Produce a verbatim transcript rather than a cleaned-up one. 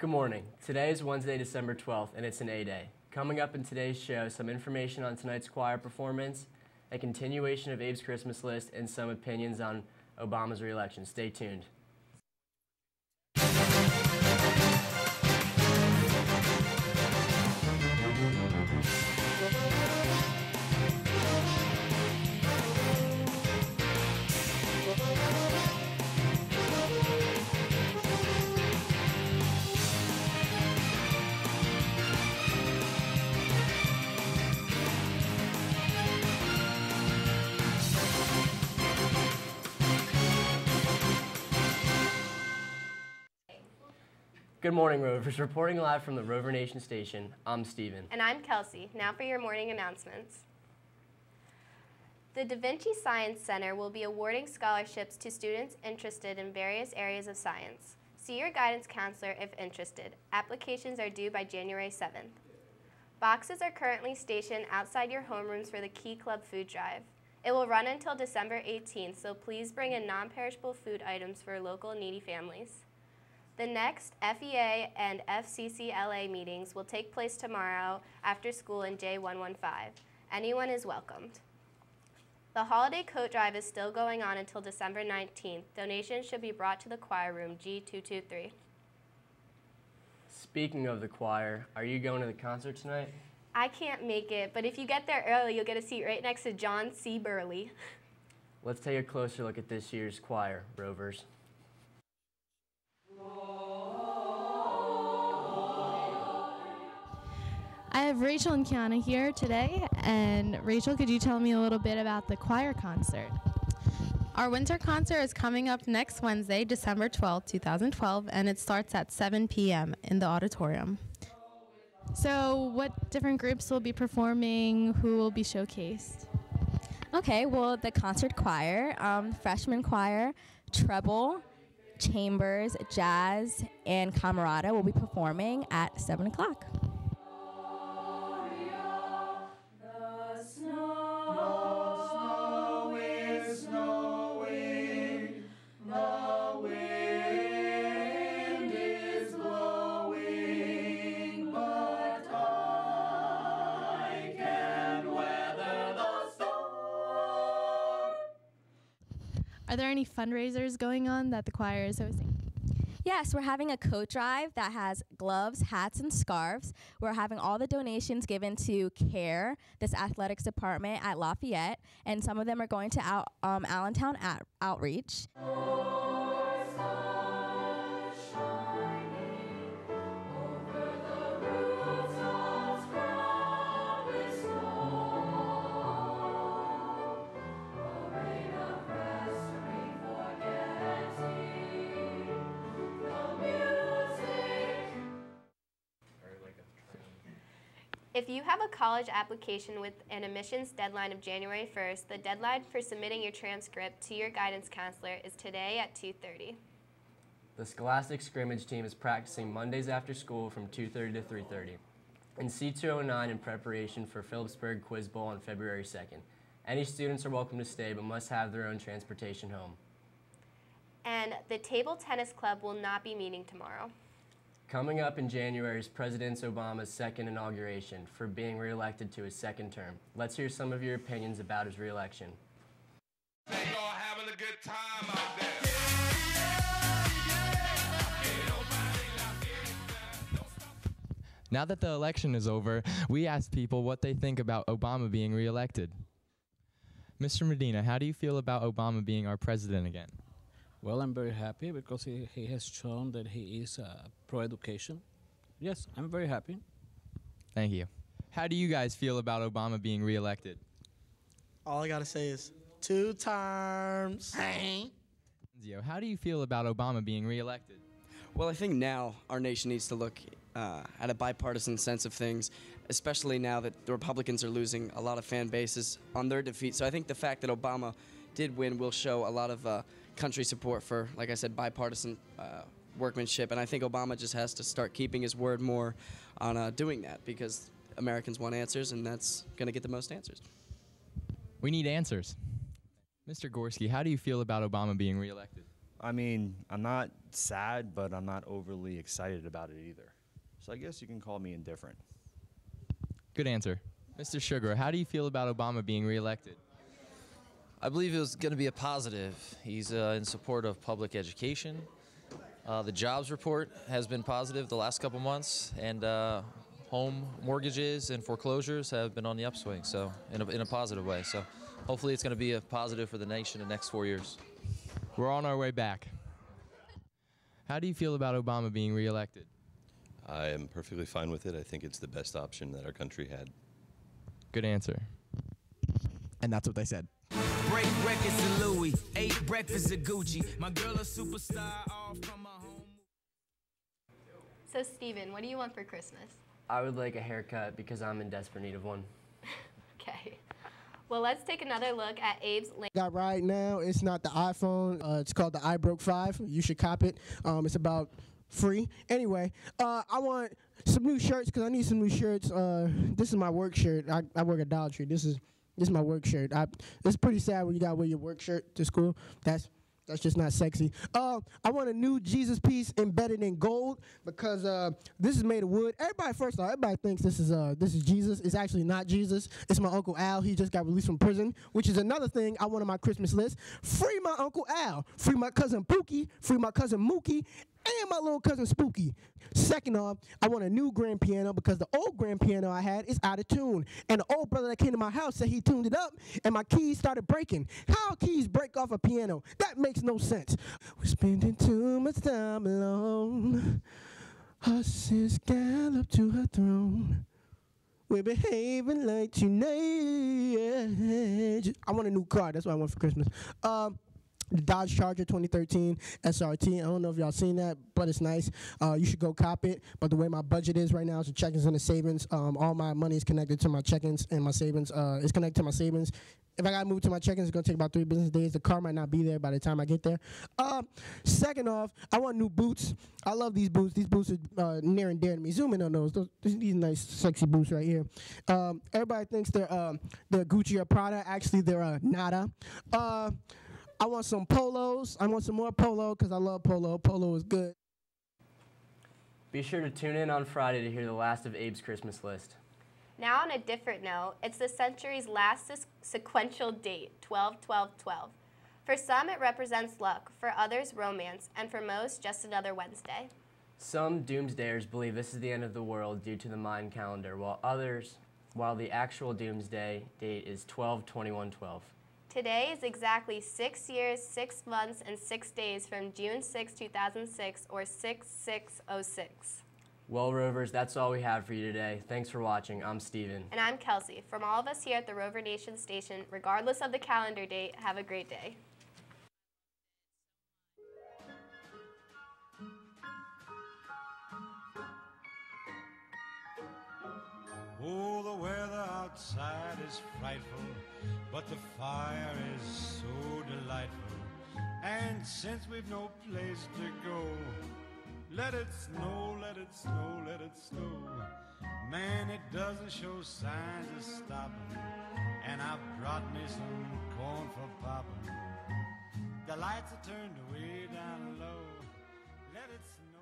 Good morning. Today is Wednesday, December twelfth, and it's an A-Day. Coming up in today's show, some information on tonight's choir performance, a continuation of Abe's Christmas list, and some opinions on Obama's re-election. Stay tuned. Good morning, Rovers. Reporting live from the Rover Nation Station, I'm Steven. And I'm Kelsey. Now for your morning announcements. The Da Vinci Science Center will be awarding scholarships to students interested in various areas of science. See your guidance counselor if interested. Applications are due by January seventh. Boxes are currently stationed outside your homerooms for the Key Club food drive. It will run until December eighteenth, so please bring in non-perishable food items for local needy families. The next F E A and F C C L A meetings will take place tomorrow after school in J one fifteen. Anyone is welcomed. The holiday coat drive is still going on until December nineteenth. Donations should be brought to the choir room G two two three. Speaking of the choir, are you going to the concert tonight? I can't make it, but if you get there early, you'll get a seat right next to John C. Burley. Let's take a closer look at this year's choir, Rovers. I have Rachel and Kiana here today, and Rachel, could you tell me a little bit about the choir concert? Our winter concert is coming up next Wednesday, December twelfth, two thousand twelve, and it starts at seven p m in the auditorium. So what different groups will be performing? Who will be showcased? Okay, well, the concert choir, um, freshman choir, treble, chambers, jazz, and camerata will be performing at seven o'clock. Are there any fundraisers going on that the choir is hosting? Yes, we're having a coat drive that has gloves, hats, and scarves. We're having all the donations given to CARE, this athletics department at Lafayette, and some of them are going to out, um, Allentown at Outreach. If you have a college application with an admissions deadline of January first, the deadline for submitting your transcript to your guidance counselor is today at two thirty. The Scholastic Scrimmage team is practicing Mondays after school from two thirty to three thirty. In C two oh nine in preparation for Phillipsburg Quiz Bowl on February second. Any students are welcome to stay but must have their own transportation home. And the Table Tennis Club will not be meeting tomorrow. Coming up in January is President Obama's second inauguration for being reelected to his second term. Let's hear some of your opinions about his reelection. They all having a good time out there. Now that the election is over, we asked people what they think about Obama being reelected. Mister Medina, how do you feel about Obama being our president again? Well, I'm very happy because he, he has shown that he is uh, pro-education. Yes, I'm very happy. Thank you. How do you guys feel about Obama being reelected? All I gotta say is two terms. Zio, how do you feel about Obama being reelected? Well, I think now our nation needs to look uh, at a bipartisan sense of things, especially now that the Republicans are losing a lot of fan bases on their defeat. So I think the fact that Obama did win will show a lot of uh, country support for, like I said, bipartisan uh, workmanship. And I think Obama just has to start keeping his word more on uh, doing that, because Americans want answers, and that's going to get the most answers. We need answers. Mister Gorski, how do you feel about Obama being reelected? I mean, I'm not sad, but I'm not overly excited about it either. So I guess you can call me indifferent. Good answer. Mister Sugar, how do you feel about Obama being reelected? I believe it was going to be a positive. He's uh, in support of public education. Uh, the jobs report has been positive the last couple months, and uh, home mortgages and foreclosures have been on the upswing, so in a, in a positive way. So hopefully it's going to be a positive for the nation in the next four years. We're on our way back. How do you feel about Obama being reelected? I am perfectly fine with it. I think it's the best option that our country had. Good answer. And that's what they said. Break records of Louis, ate breakfast of Gucci. My girl a superstar all from my home. So Steven, what do you want for Christmas? I would like a haircut because I'm in desperate need of one. Okay. Well, let's take another look at Abe's link. Got right now, it's not the iPhone. Uh, it's called the iBroke five. You should cop it. Um, it's about free. Anyway, uh, I want some new shirts because I need some new shirts. Uh, this is my work shirt. I, I work at Dollar Tree. This is this is my work shirt. I, it's pretty sad when you gotta wear your work shirt to school. That's That's just not sexy. Uh, I want a new Jesus piece embedded in gold because uh, this is made of wood. Everybody, first off, everybody thinks this is uh, this is Jesus. It's actually not Jesus. It's my Uncle Al. He just got released from prison, which is another thing I want on my Christmas list. Free my Uncle Al. Free my cousin Pookie. Free my cousin Mookie. And my little cousin Spooky. Second off, I want a new grand piano because the old grand piano I had is out of tune. And the old brother that came to my house said he tuned it up and my keys started breaking. How keys break off a piano? That makes no sense. We're spending too much time alone. Her sis gallop to her throne. We're behaving like teenagers. I want a new car. That's what I want for Christmas. Um, The Dodge Charger twenty thirteen S R T. I don't know if y'all seen that, but it's nice. Uh, you should go cop it. But the way my budget is right now is the check-ins and the savings. Um, all my money is connected to my check-ins and my savings. Uh, it's connected to my savings. If I got to move to my check-ins, it's going to take about three business days. The car might not be there by the time I get there. Um, second off, I want new boots. I love these boots. These boots are uh, near and dear to me. Zoom in on those. those these nice, sexy boots right here. Um, everybody thinks they're, uh, they're Gucci or Prada. Actually, they're uh, Nada. Uh, I want some polos. I want some more polo because I love polo. Polo is good. Be sure to tune in on Friday to hear the last of Abe's Christmas list. Now on a different note, it's the century's last sequential date, twelve twelve twelve. For some, it represents luck, for others, romance, and for most, just another Wednesday. Some doomsdayers believe this is the end of the world due to the Mayan calendar, while others, while the actual doomsday date is twelve twenty-one twelve. Today is exactly six years, six months, and six days from June sixth, two thousand six, or six six oh six. Well, Rovers, that's all we have for you today. Thanks for watching. I'm Steven. And I'm Kelsey. From all of us here at the Rover Nation Station, regardless of the calendar date, have a great day. Oh, the weather outside is frightful, but the fire is so delightful. And since we've no place to go, let it snow, let it snow, let it snow. Man, it doesn't show signs of stopping, and I've brought me some corn for popping. The lights are turned way down low. Let it snow.